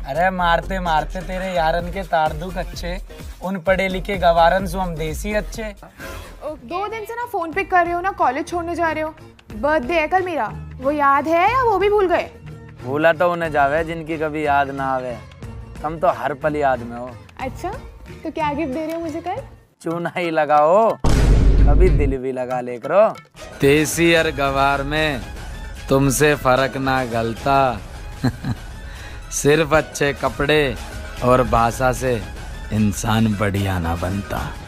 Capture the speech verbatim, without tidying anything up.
अरे मारते मारते तेरे यारन के तार दुख अच्छे, उन पढ़े लिखे गवारन सो हम देसी अच्छे। दो दिन से ना फोन पिक कर रहे हो ना कॉलेज छोड़ने जा रहे हो। बर्थडे है कल मेरा, वो याद है या वो भी भूल गए? भूला तो उन्हें जावे जिनकी कभी याद ना आवे, तुम तो हर पल याद में हो। अच्छा तो क्या गिफ्ट दे रहे हो मुझे कल? चूना ही लगाओ, कभी दिल भी लगा ले करो। देसी और गवार में तुमसे फर्क ना गलता। सिर्फ अच्छे कपड़े और भाषा से इंसान बढ़िया ना बनता।